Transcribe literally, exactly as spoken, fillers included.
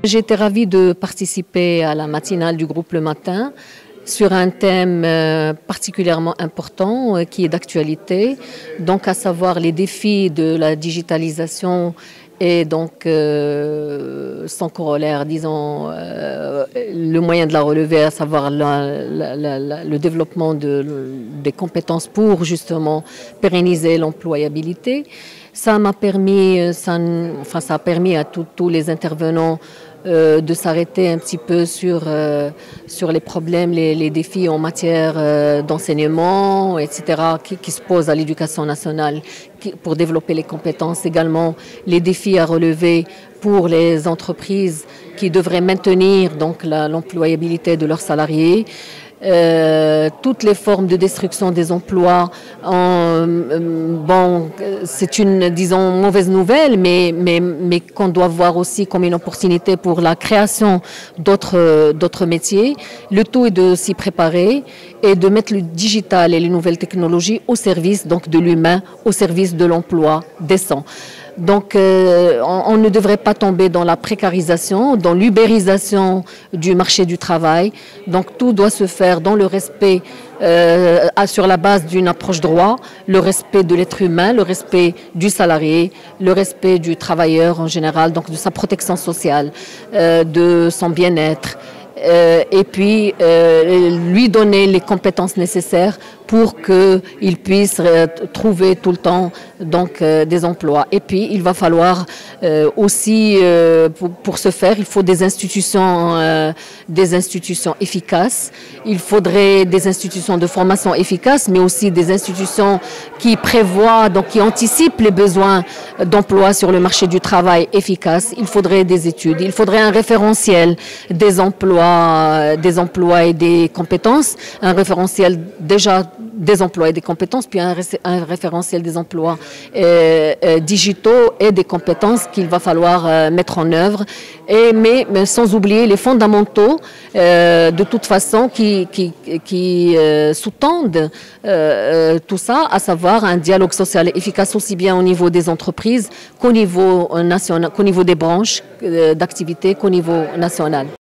J'ai été ravie de participer à la matinale du groupe Le Matin sur un thème particulièrement important qui est d'actualité, donc à savoir les défis de la digitalisation et donc euh, son corollaire, disons, euh, le moyen de la relever, à savoir la, la, la, le développement de, des compétences pour justement pérenniser l'employabilité. Ça m'a permis, ça, enfin, ça a permis à tous les intervenants Euh, de s'arrêter un petit peu sur, euh, sur les problèmes, les, les défis en matière euh, d'enseignement, et cetera, qui, qui se posent à l'éducation nationale qui, pour développer les compétences. Également, les défis à relever pour les entreprises qui devraient maintenir donc l'employabilité de leurs salariés. Euh, toutes les formes de destruction des emplois, en, euh, bon, c'est une, disons, mauvaise nouvelle, mais, mais, mais qu'on doit voir aussi comme une opportunité pour la création d'autres, d'autres métiers. Le tout est de s'y préparer et de mettre le digital et les nouvelles technologies au service donc de l'humain, au service de l'emploi décent. Donc euh, on, on ne devrait pas tomber dans la précarisation, dans l'ubérisation du marché du travail. Donc tout doit se faire dans le respect, euh, sur la base d'une approche droit, le respect de l'être humain, le respect du salarié, le respect du travailleur en général, donc de sa protection sociale, euh, de son bien-être. Euh, et puis euh, lui donner les compétences nécessaires pour qu'il puisse euh, trouver tout le temps donc, euh, des emplois. Et puis il va falloir euh, aussi, euh, pour, pour ce faire, il faut des institutions, euh, des institutions efficaces. Il faudrait des institutions de formation efficaces, mais aussi des institutions qui prévoient, donc qui anticipent les besoins d'emploi sur le marché du travail efficaces. Il faudrait des études, il faudrait un référentiel des emplois, des emplois et des compétences, un référentiel déjà des emplois et des compétences, puis un, un référentiel des emplois euh, euh, digitaux et des compétences qu'il va falloir euh, mettre en œuvre, et, mais, mais sans oublier les fondamentaux euh, de toute façon qui, qui, qui euh, sous-tendent euh, tout ça, à savoir un dialogue social efficace aussi bien au niveau des entreprises qu'au niveau national, qu'au niveau des branches euh, d'activité, qu'au niveau national.